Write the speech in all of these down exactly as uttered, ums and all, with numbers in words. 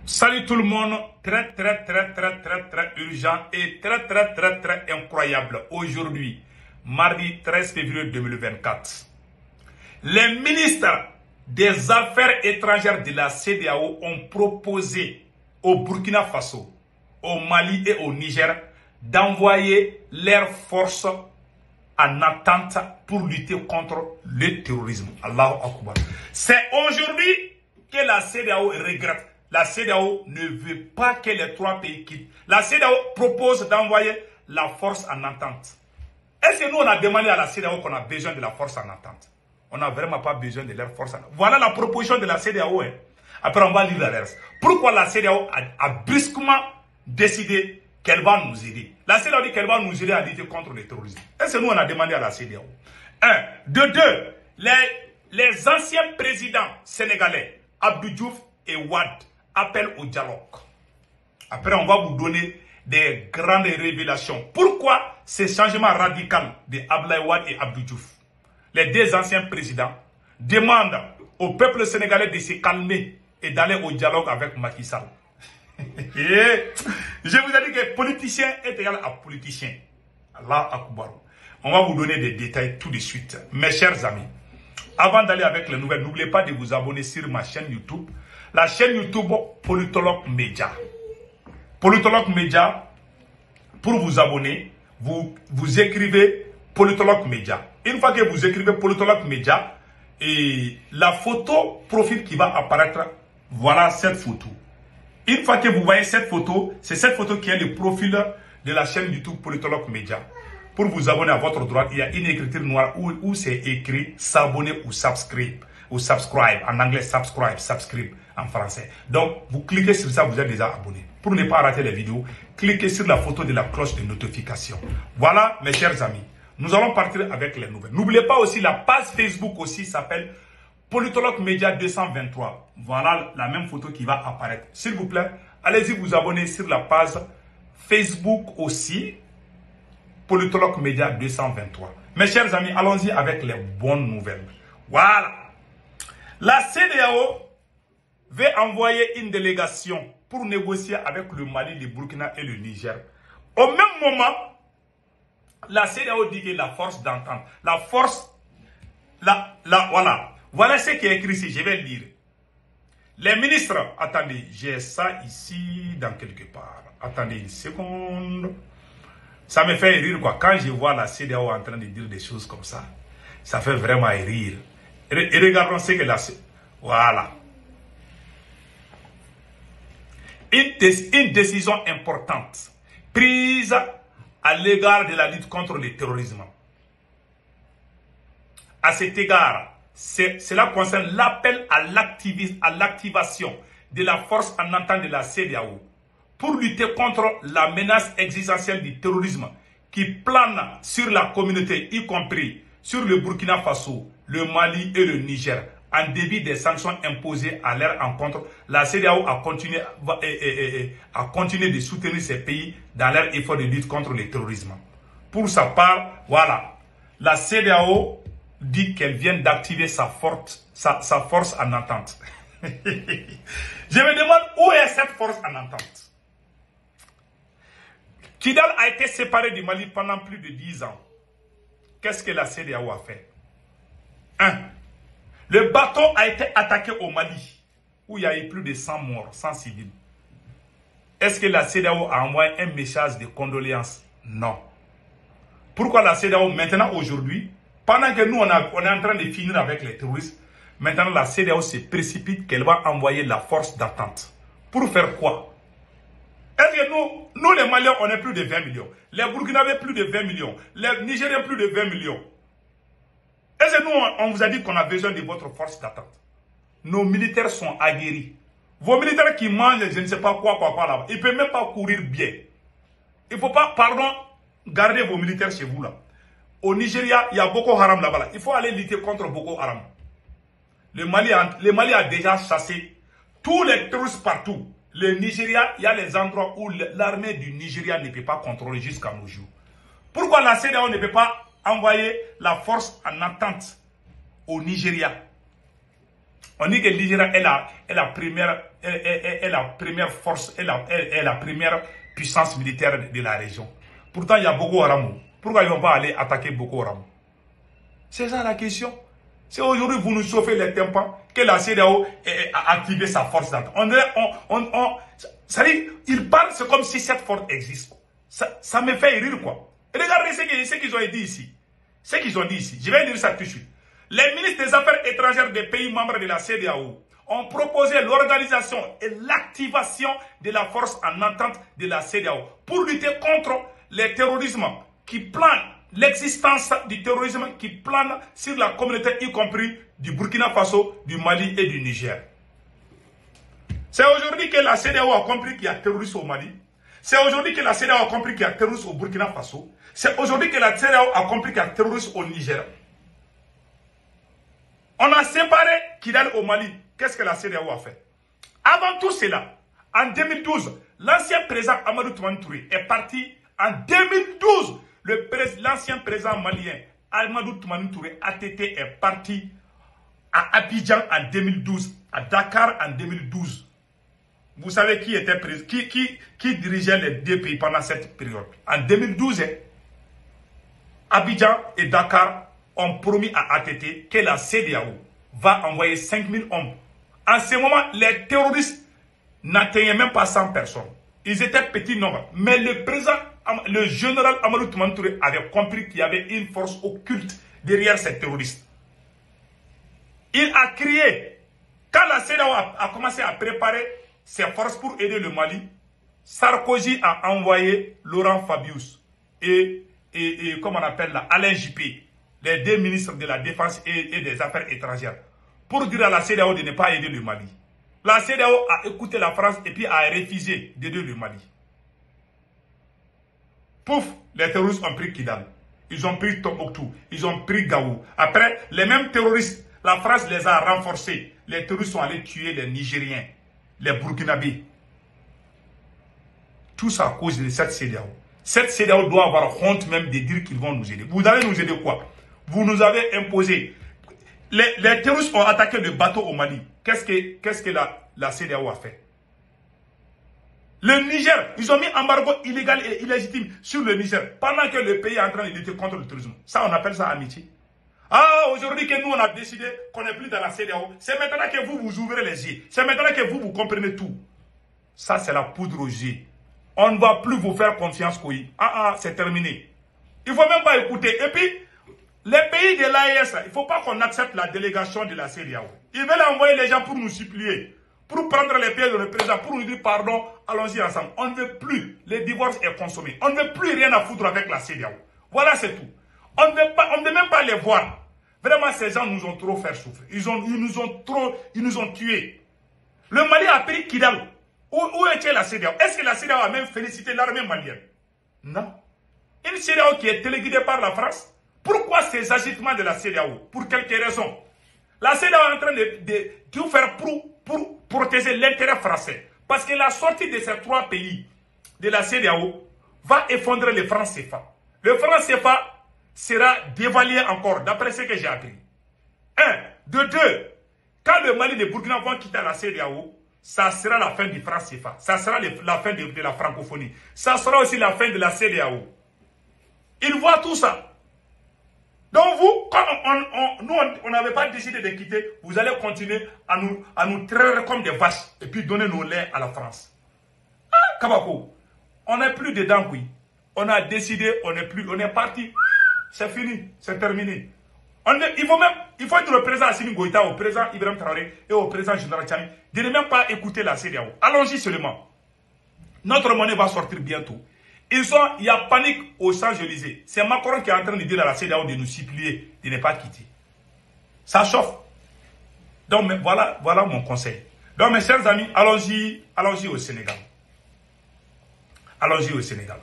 Salut tout le monde, très très très très très très urgent et très très très très incroyable. Aujourd'hui, mardi treize février deux mille vingt-quatre, les ministres des Affaires étrangères de la C E D E A O ont proposé au Burkina Faso, au Mali et au Niger d'envoyer leurs forces en attente pour lutter contre le terrorisme. Allahu Akbar. C'est aujourd'hui que la C E D E A O regrette. La C E D E A O ne veut pas que les trois pays quittent. La C E D E A O propose d'envoyer la force en attente. Est-ce que nous, on a demandé à la C E D E A O qu'on a besoin de la force en attente? On n'a vraiment pas besoin de leur force en attente. Voilà la proposition de la C E D E A O. Hein. Après, on va lire la reste. Pourquoi la C E D E A O a, a brusquement décidé qu'elle va nous aider? La C E D E A O dit qu'elle va nous aider à lutter contre le terrorisme. Est-ce que nous, on a demandé à la C E D E A O? Un. De deux, les, les anciens présidents sénégalais, Abdou Diouf et Wade, appellent au dialogue. Après, on va vous donner des grandes révélations. Pourquoi ce changement radical de Abdoulaye Wade et Abdou Diouf? Les deux anciens présidents demandent au peuple sénégalais de se calmer et d'aller au dialogue avec Macky Sall. Je vous ai dit que politicien est égal à politicien. Allah Akbar. On va vous donner des détails tout de suite. Mes chers amis, avant d'aller avec les nouvelles, n'oubliez pas de vous abonner sur ma chaîne YouTube. La chaîne YouTube Politologue Média. Politologue Média, pour vous abonner, vous, vous écrivez Politologue Média. Une fois que vous écrivez Politologue Média, et la photo profil qui va apparaître, voilà cette photo. Une fois que vous voyez cette photo, c'est cette photo qui est le profil de la chaîne YouTube Politologue Média. Pour vous abonner à votre droite, il y a une écriture noire où, où c'est écrit s'abonner ou subscribe. Ou subscribe. En anglais, subscribe, subscribe en français. Donc, vous cliquez sur ça, vous êtes déjà abonné. Pour ne pas rater les vidéos, cliquez sur la photo de la cloche de notification. Voilà, mes chers amis. Nous allons partir avec les nouvelles. N'oubliez pas aussi, la page Facebook aussi s'appelle Politologue Média deux cent vingt-trois. Voilà la même photo qui va apparaître. S'il vous plaît, allez-y vous abonner sur la page Facebook aussi. Politologue Média deux cent vingt-trois. Mes chers amis, allons-y avec les bonnes nouvelles. Voilà. La C E D E A O veut envoyer une délégation pour négocier avec le Mali, le Burkina et le Niger. Au même moment, la C E D E A O dit que la force d'entente, la force, la, la, voilà. Voilà ce qui est écrit ici, je vais le lire. Les ministres, attendez, j'ai ça ici dans quelque part. Attendez une seconde. Ça me fait rire quoi. Quand je vois la C E D E A O en train de dire des choses comme ça, ça fait vraiment rire. Et regardons ce que la... Voilà. Une, une décision importante prise à l'égard de la lutte contre le terrorisme. À cet égard, cela concerne l'appel à l'activation de la force en entente de la C E D E A O pour lutter contre la menace existentielle du terrorisme qui plane sur la communauté, y compris sur le Burkina Faso, le Mali et le Niger. En débit des sanctions imposées à leur encontre, la C E D E A O a continué, a, a, a continué de soutenir ces pays dans leur effort de lutte contre le terrorisme. Pour sa part, voilà, la C E D E A O dit qu'elle vient d'activer sa, sa, sa force en entente. Je me demande où est cette force en entente. Kidal a été séparé du Mali pendant plus de dix ans. Qu'est-ce que la C E D E A O a fait? un. Le bateau a été attaqué au Mali, où il y a eu plus de cent morts, cent civils. Est-ce que la C E D E A O a envoyé un message de condoléances? Non. Pourquoi la C E D E A O, maintenant, aujourd'hui, pendant que nous, on, a, on est en train de finir avec les terroristes, maintenant, la C E D E A O se précipite qu'elle va envoyer la force d'attente. Pour faire quoi? Est-ce que nous, nous les Maliens, on est plus de vingt millions. Les Burkinabés, plus de vingt millions. Les Nigériens, plus de vingt millions. Est-ce que nous, on vous a dit qu'on a besoin de votre force d'attente? Nos militaires sont aguerris. Vos militaires qui mangent, je ne sais pas quoi, quoi, quoi là-bas, ils ne peuvent même pas courir bien. Il ne faut pas, pardon, garder vos militaires chez vous là. Au Nigeria, il y a Boko Haram là-bas. Là. Il faut aller lutter contre Boko Haram. Le Mali a, le Mali a déjà chassé tous les terroristes partout. Le Nigeria, il y a les endroits où l'armée du Nigeria ne peut pas contrôler jusqu'à nos jours. Pourquoi la C E D E A O ne peut pas envoyer la force en attente au Nigeria? On dit que le Nigeria est la, est la, première, est, est, est la première force, est la, est, est la première puissance militaire de, de la région. Pourtant, il y a Boko Haram. Pourquoi ils ne vont pas aller attaquer Boko Haram? C'est ça la question. C'est aujourd'hui vous nous chauffez les tympans que la C E D E A O a activé sa force d'attaque. On, on, on, on, ça dit, ils parlent, c'est comme si cette force existe. Ça, ça me fait rire, quoi. Regardez ce qu'ils ont dit ici. Ce qu'ils ont dit ici. Je vais lire ça tout de suite. Les ministres des Affaires étrangères des pays membres de la C E D E A O ont proposé l'organisation et l'activation de la force en entente de la C E D E A O pour lutter contre les terrorismes qui planent, l'existence du terrorisme qui plane sur la communauté, y compris du Burkina Faso, du Mali et du Niger. C'est aujourd'hui que la C E D E A O a compris qu'il y a terrorisme au Mali. C'est aujourd'hui que la C E D E A O a compris qu'il y a terrorisme au Burkina Faso. C'est aujourd'hui que la C E D E A O a compris qu'il y a terrorisme au Niger. On a séparé Kidal au Mali. Qu'est-ce que la C E D E A O a fait? Avant tout cela, en deux mille douze, l'ancien président Amadou Toumani Touré est parti en deux mille douze. L'ancien président malien Amadou Toumani Touré A T T est parti à Abidjan en deux mille douze, à Dakar en deux mille douze. Vous savez qui était qui, qui, qui dirigeait les deux pays pendant cette période? En deux mille douze, Abidjan et Dakar ont promis à A T T que la C E D E A O va envoyer cinq mille hommes. En ce moment, les terroristes n'atteignaient même pas cent personnes. Ils étaient petits nombre. Mais le président, le général Amadou Toumani Touré avait compris qu'il y avait une force occulte derrière ces terroristes. Il a crié. Quand la C E D E A O a, a commencé à préparer ses forces pour aider le Mali, Sarkozy a envoyé Laurent Fabius et, et, et comme on appelle là, Alain Juppé, les deux ministres de la Défense et, et des Affaires étrangères, pour dire à la C E D E A O de ne pas aider le Mali. La C E D E A O a écouté la France et puis a refusé d'aider le Mali. Pouf, les terroristes ont pris Kidal. Ils ont pris Tombouctou. Ils ont pris Gao. Après, les mêmes terroristes, la France les a renforcés. Les terroristes sont allés tuer les Nigériens, les Burkinabés. Tout ça à cause de cette C E D E A O. Cette C E D E A O doit avoir honte même de dire qu'ils vont nous aider. Vous allez nous aider quoi? Vous nous avez imposé. Les, les terroristes ont attaqué le bateau au Mali. Qu'est-ce que, qu'est-ce que la, la C E D E A O a fait? Le Niger, ils ont mis embargo illégal et illégitime sur le Niger pendant que le pays est en train de lutter contre le terrorisme. Ça, on appelle ça amitié. Ah, aujourd'hui que nous, on a décidé qu'on n'est plus dans la C E D E A O. C'est maintenant que vous, vous ouvrez les yeux. C'est maintenant que vous, vous comprenez tout. Ça, c'est la poudre aux yeux. On ne va plus vous faire confiance, Koyi. Ah, ah, c'est terminé. Il ne faut même pas écouter. Et puis, les pays de l'A E S, il ne faut pas qu'on accepte la délégation de la C E D E A O. Ils veulent envoyer les gens pour nous supplier, pour prendre les pieds de le président, pour nous dire pardon, allons-y ensemble. On ne veut plus. Le divorce est consommé. On ne veut plus rien à foutre avec la C E D E A O. Voilà, c'est tout. On ne veut pas, on ne veut même pas les voir. Vraiment, ces gens nous ont trop fait souffrir. Ils, ont, ils nous ont trop, ils nous ont tués. Le Mali a pris Kidal. Où, où était la C E D E A O? Est-ce que la C E D E A O a même félicité l'armée malienne? Non. Une C E D E A O qui est téléguidée par la France. Pourquoi ces agitements de la C E D E A O? Pour quelques raisons. La C E D E A O est en train de, de tout faire pour, pour protéger l'intérêt français. Parce que la sortie de ces trois pays de la C E D E A O va effondrer le franc C F A. Le franc C F A sera dévalué encore, d'après ce que j'ai appris. Un. De deux, quand le Mali et le Burkina vont quitter la C E D E A O, ça sera la fin du franc C F A. Ça sera le, la fin de, de la francophonie. Ça sera aussi la fin de la C E D E A O. Ils voient tout ça. Donc vous, quand on, on, on, nous, on n'avait pas décidé de quitter, vous allez continuer à nous, à nous traire comme des vaches et puis donner nos laits à la France. Ah, Kabako, on n'est plus dedans, oui. On a décidé, on n'est plus, on est parti. C'est fini, c'est terminé. On est, il faut même, il faut dire au président Assimi Goïta, au président Ibrahim Traoré et au président Général Tchani de ne même pas écouter la C E D E A O. Allons-y seulement. Notre monnaie va sortir bientôt. Ils sont, il y a panique aux Champs-Élysées. C'est Macron qui est en train de dire à la C E D E A O de nous supplier de ne pas quitter. Ça chauffe. Donc mais voilà, voilà mon conseil. Donc mes chers amis, allons-y, allons-y au Sénégal. Allons-y au Sénégal.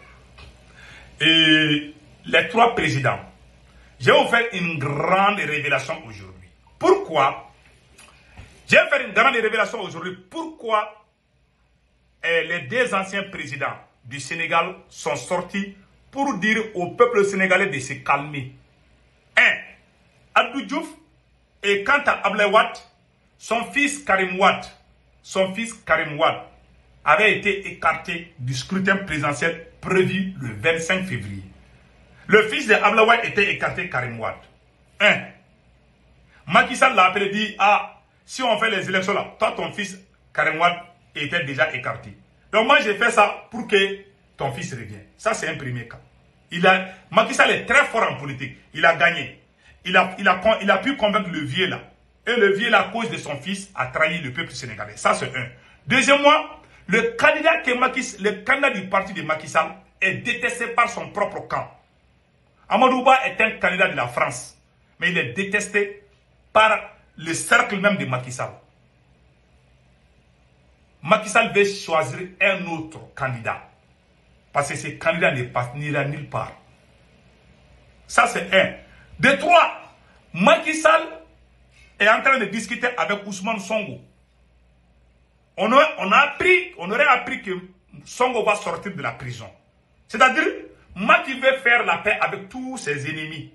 Et les trois présidents, je vais vous faire une grande révélation aujourd'hui. Pourquoi? Je vais faire une grande révélation aujourd'hui. Pourquoi eh, les deux anciens présidents du Sénégal sont sortis pour dire au peuple sénégalais de se calmer. Un, Abdou Diouf et quant à Ablaye Wade, son fils Karim Wade, son fils Karim Wade avait été écarté du scrutin présidentiel prévu le vingt-cinq février. Le fils de Abdoulaye Wade était écarté, Karim Wade. Un. Macky Sall l'a appelé et dit, ah, si on fait les élections là, toi ton fils Karim Wade était déjà écarté. Donc moi j'ai fait ça pour que ton fils revienne. Ça c'est un premier cas. Il a, Macky Sall est très fort en politique. Il a gagné. Il a, il a, il a pu convaincre le vieux là. Et le vieux là, à cause de son fils, a trahi le peuple sénégalais. Ça c'est un. Deuxièmement, le candidat, que Macky, le candidat du parti de Macky Sall est détesté par son propre camp. Amadou Ba est un candidat de la France. Mais il est détesté par le cercle même de Macky Sall. Macky Sall veut choisir un autre candidat. Parce que ce candidat n'ira nulle part. Ça, c'est un. De trois, Macky Sall est en train de discuter avec Ousmane Sonko. On, a, on, a appris, on aurait appris que Sonko va sortir de la prison. C'est-à-dire, Macky veut faire la paix avec tous ses ennemis.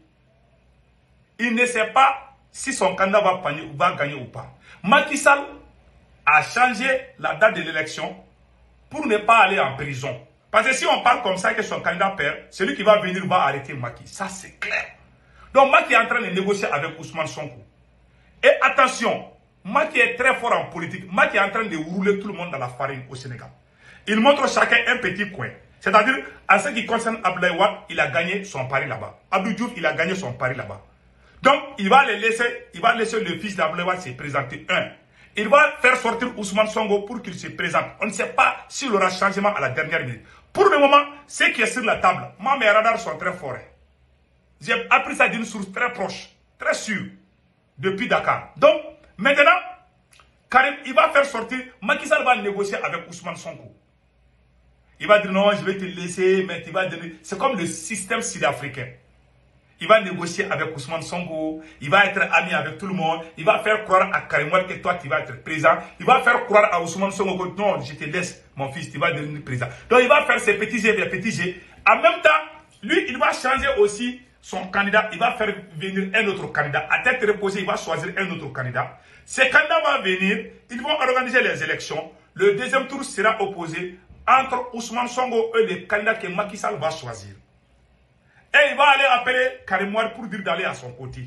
Il ne sait pas si son candidat va, va gagner ou pas. Macky Sall a changé la date de l'élection pour ne pas aller en prison. Parce que si on parle comme ça que son candidat perd, celui qui va venir va arrêter Macky. Ça, c'est clair. Donc, Macky est en train de négocier avec Ousmane Sonko. Et attention, Macky est très fort en politique. Macky est en train de rouler tout le monde dans la farine au Sénégal. Il montre chacun un petit coin. C'est-à-dire, en ce qui concerne Abdoulaye Wade, il a gagné son pari là-bas. Abdou Diouf, il a gagné son pari là-bas. Donc, il va les laisser, il va laisser le fils d'Abdoulaye Wade se présenter. Un. Il va faire sortir Ousmane Sonko pour qu'il se présente. On ne sait pas s'il aura changement à la dernière minute. Pour le moment, ce qui est sur la table, moi, mes radars sont très forts. J'ai appris ça d'une source très proche, très sûre, depuis Dakar. Donc, maintenant, Karim, il va faire sortir, Macky Sall va négocier avec Ousmane Sonko. Il va dire non, je vais te laisser, mais tu vas donner. C'est comme le système sud-africain. Il va négocier avec Ousmane Sonko, il va être ami avec tout le monde, il va faire croire à Karim Wade que toi tu vas être présent, il va faire croire à Ousmane Sonko que non, je te laisse, mon fils, tu vas devenir président. Donc il va faire ses petits jets, des petits jets. En même temps, lui, il va changer aussi son candidat, il va faire venir un autre candidat. À tête reposée, il va choisir un autre candidat. Ces candidats vont venir, ils vont organiser les élections. Le deuxième tour sera opposé entre Ousmane Sonko et les candidats que Macky Sall va choisir. Et il va aller appeler Karim Wade pour dire d'aller à son côté.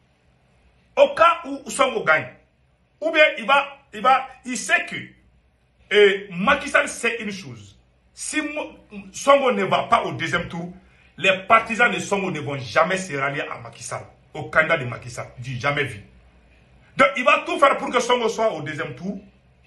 Au cas où Sonko gagne. Ou bien il va, il va, il sait que et Macky Sall sait une chose. Si Sonko ne va pas au deuxième tour, les partisans de Sonko ne vont jamais se rallier à Macky Sall, au candidat de Macky Sall. Du jamais vu. Donc il va tout faire pour que Sonko soit au deuxième tour.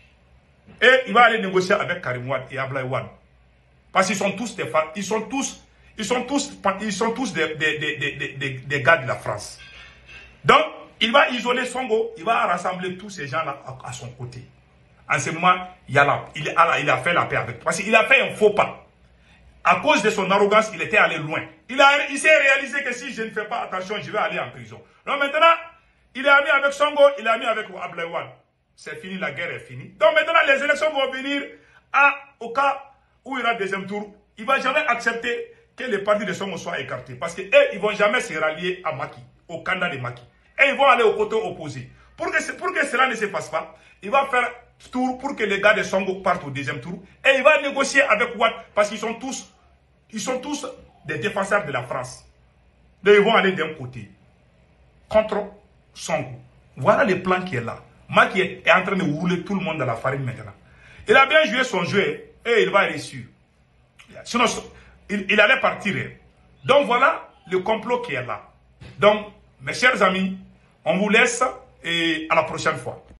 Et il va aller négocier avec Karim Wade et Abdoulaye Wade. Parce qu'ils sont tous des femmes, ils sont tous, ils sont tous, ils sont tous des, des, des, des, des, des gars de la France. Donc, il va isoler Sonko, il va rassembler tous ces gens-là à, à son côté. En ce moment, il a, la, il, a, il a fait la paix avec. Parce qu'il a fait un faux pas. À cause de son arrogance, il était allé loin. Il, a, il s'est réalisé que si je ne fais pas attention, je vais aller en prison. Donc maintenant, il est ami avec Sonko, il est ami avec Abdoulaye Wade. C'est fini, la guerre est finie. Donc maintenant, les élections vont venir à, au cas où il y aura deuxième tour. Il ne va jamais accepter que les partis de Sonko soient écartés. Parce qu'eux, ils ne vont jamais se rallier à Macky, au candidat de Macky. Et ils vont aller au côté opposé. Pour que, pour que cela ne se fasse pas, il va faire tour pour que les gars de Sonko partent au deuxième tour. Et il va négocier avec Wade parce qu'ils sont tous, ils sont tous des défenseurs de la France. Donc ils vont aller d'un côté contre Sonko. Voilà le plan qui est là. Macky est en train de rouler tout le monde dans la farine maintenant. Il a bien joué son jeu et il va réussir. Sinon, il, il allait partir. Donc voilà le complot qui est là. Donc, mes chers amis, on vous laisse et à la prochaine fois.